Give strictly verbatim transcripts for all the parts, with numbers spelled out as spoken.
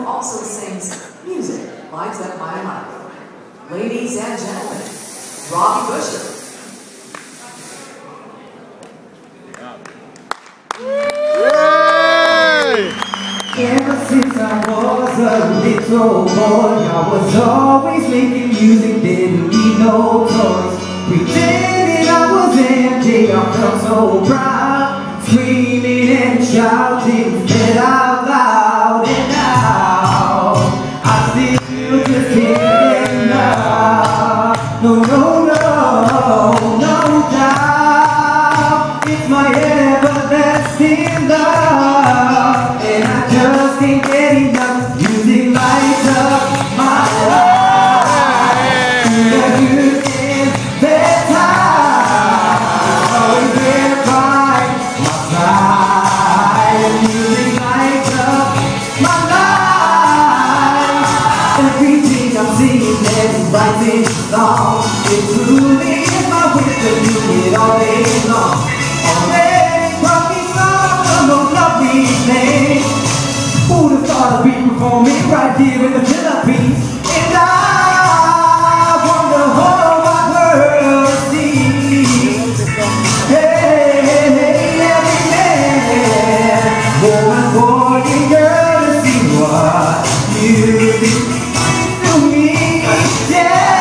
who also sings music, lights up my life. Ladies and gentlemen, Robbie Busher. Ever since I was a little boy, I was always making music, didn't need no toys. Pretending I was M J, I felt so proud, screaming and shouting, said out loud. And now I still just can't get enough. No, no, no, no doubt, it's my everlasting love, and I just can't get enough. Music lights up my life. The good and bad times, always there by my side. Music lights up my life. Everything I'm singing and writing songs, it truly is my wish to do it all day long. Already brought me some of those lovely things. Who'd have thought I'd be performing right here in the Philippines? And I wonder how my world sees. Hey, hey, hey, every man, woman, boy, and girl, to see what music to me. Yeah,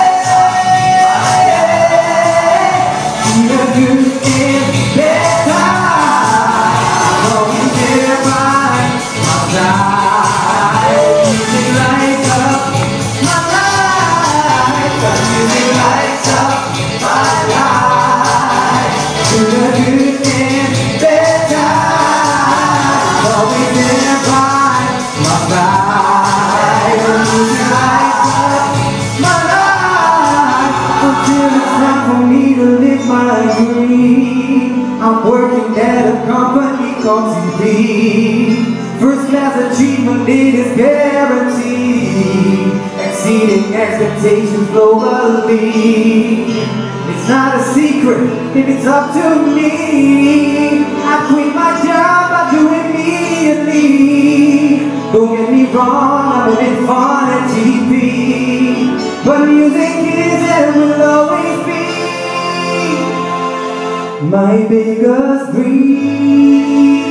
the good and bad times, always there by my side. Music lights up my life. Music lights up my life. The good and bad times, always there by my side. Music lights up my life until it's time for me to live my dream. I'm working at a company called T V. First class achievement, it is guaranteed, exceeding expectations globally. It's not a secret if it's up to me. I quit my job, I do immediately. Don't get me wrong, I'm a bit fun at T V, but music is and will always be my biggest dream.